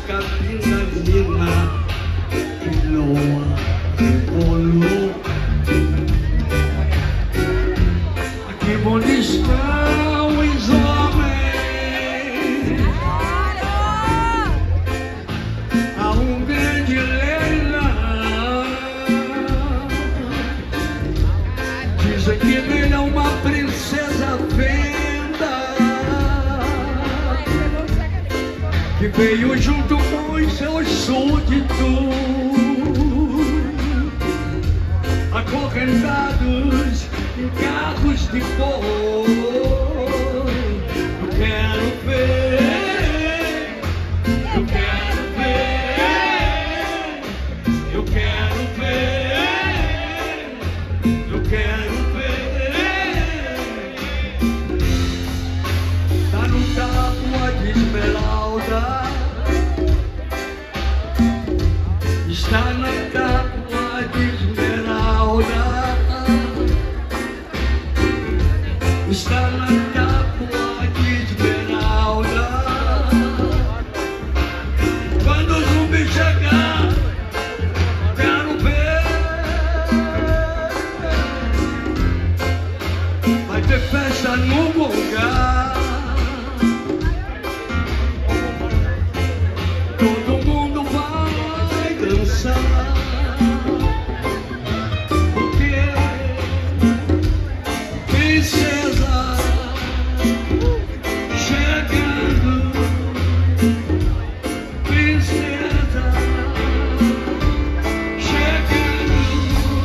capinalina e loa rebolou. Aqui bom estão os homens, há um grande leilão. Dizem que ele é uma princesa à venda, que veio junto com os seus súditos, acorrentados em carros de fogo. Eu quero ver, eu quero ver, eu quero ver, eu quero ver. Tá no tábua de esmeralda, está na tábua de esmeralda, está na tábua de esmeralda. Quando o zumbi chegar, quero ver. Vai ter festa no lugar, todo mundo vai dançar, porque princesa chegando, princesa chegando.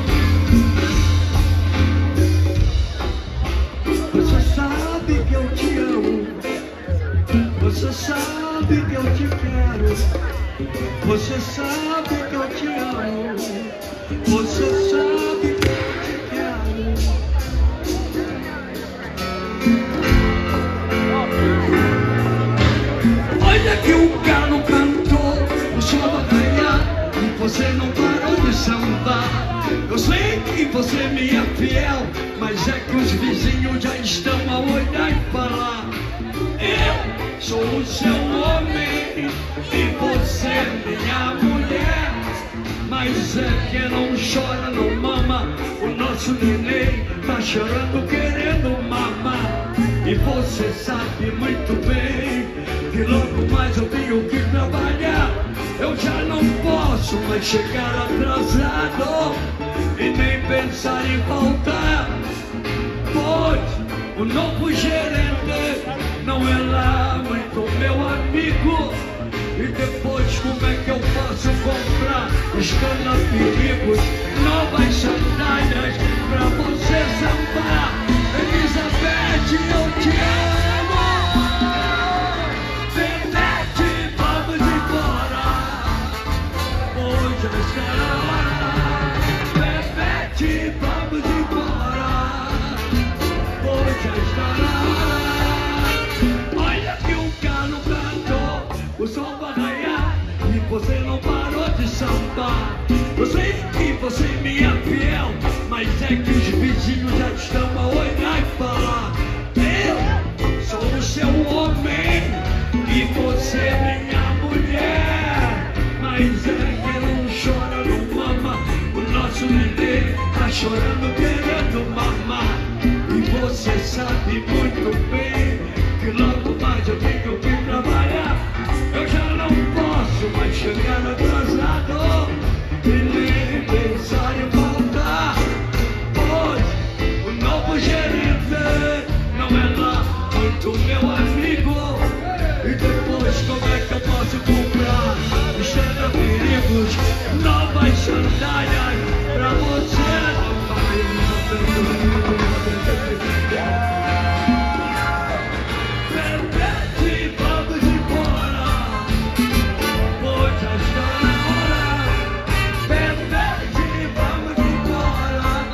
Você sabe que eu te amo, você sabe que eu te quero, você sabe que eu te amo, você sabe que eu te quero. Olha que o galo cantou, o sol vai ganhar e você não parou de sambar. Eu sei que você me é fiel, mas é que os vizinhos já estão a olhar e falar: eu sou o seu homem e você é minha mulher. Mas é que não chora, não mama, o nosso neném tá chorando querendo mamar. E você sabe muito bem que logo mais eu tenho que trabalhar. Eu já não posso mais chegar atrasado e nem pensar em voltar, pois o novo gerente não é lá muito meu amigo. E depois como é que eu posso comprar escanda-perigos, novas sandálias pra você sambar? Elizabeth, eu te amo. Bebete, vamos embora, hoje está na hora. Bebete, vamos embora, hoje está na hora. Olha que o galo cantou, o sol vai raiar e você não parou de sambar. Eu sei que você me é fiel, mas é que os vizinhos já estão a olhar e falar: eu sou o seu homem e você é minha mulher. Mas é que não chora, não mama, o nosso neném tá chorando querendo mamar. E você sabe muito bem que logo mais eu tenho que trabalhar. Eu já não posso mais chegar atrasado e nem pensar em voltar, pois o novo gerente não é lá muito meu amigo. E depois como é que eu posso comprar escanda-perigos, novas sandálias pra você? Bebete, vamos embora, pois já está na hora. Bebete, vamos embora.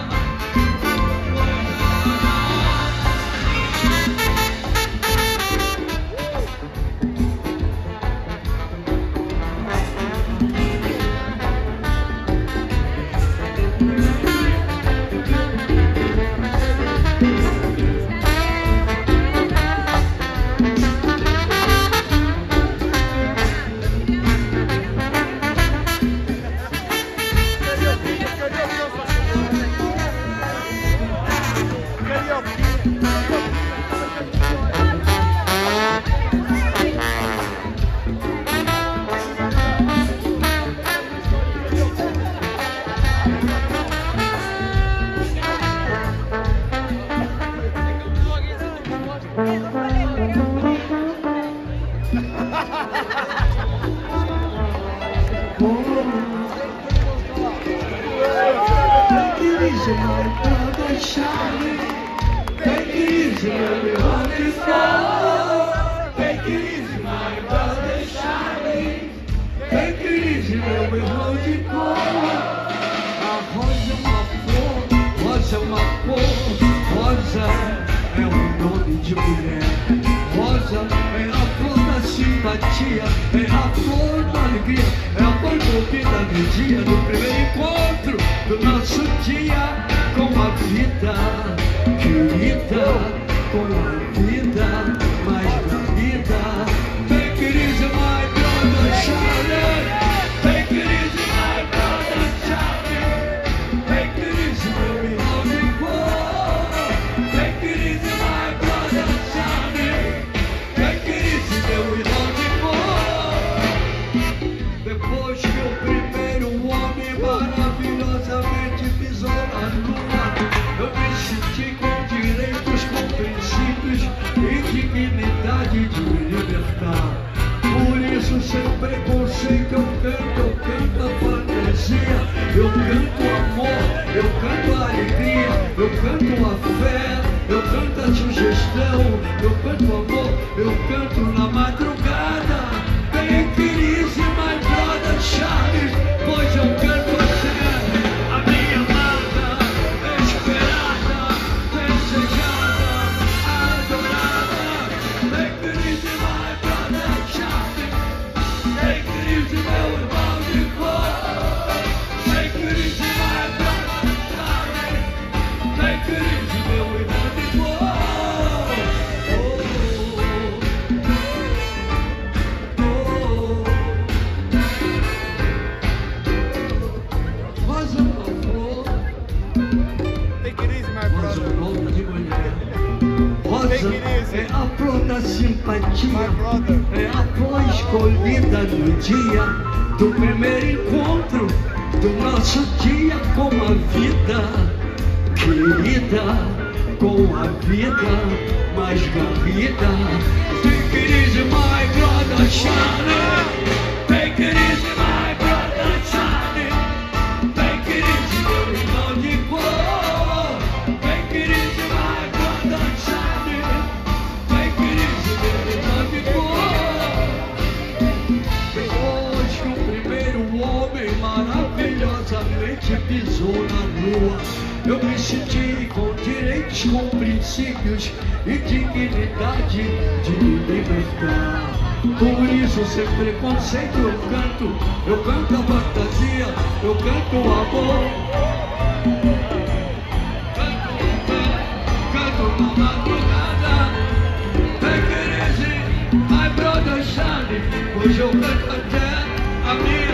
Take it easy, my brother Charlie. Take it easy, we're on this floor. Take it easy, my brother Charlie. Take it easy, we're on the floor. A rosa é uma flor, rosa é uma cor, rosa é nome de mulher. Rosa é a flor da simpatia, é a flor da alegria, é a flor envolvida no dia do primeiro encontro do nosso dia com a vida, querida, com a vida mais da vida. Take it easy, my brother Charlie. Take it easy, my brother Charlie. Take it easy, baby, hold it close. Take it easy, my brother Charlie. Take it easy, baby, hold it close. Depois que o primeiro homem maravilhosamente pisou na lua, eu me senti com direitos, com princípios e dignidade de me libertar. Por isso, sem preconceito, eu canto a fantasia, eu canto amor, eu canto a alegria, eu canto a fé, eu canto a sugestão, eu canto amor, eu canto na madrugada. Take it easy, my brother Charles, pois eu canto assim, a minha amada, esperada, desejada, adorada. Take it easy, my brother Charles. Take it easy, meu irmão de cor. Take it easy, my brother Charlie. Take it easy, meu irmão de cor. Rosa é uma flor, Take it easy, my rosa é brother. um nome de mulher. Rosa Take it easy. é a flor da simpatia, My brother. é a flor escolhida no dia do primeiro encontro do nosso dia com a vida, querida, com a vida mais garrida. Take it easy, my brother Charlie. Take it easy, my brother Charlie. Take it easy, meu irmão de cor. Take it easy, my brother Charlie. Take it easy, meu irmão de cor. Depois que o primeiro homem maravilhosamente pisou na lua, eu me senti com direitos, com princípios e dignidade de me libertar. Por isso, sem preconceito, eu canto a fantasia, eu canto o amor. Canto na madrugada. Take it easy, my brother Charlie, pois eu canto até a minha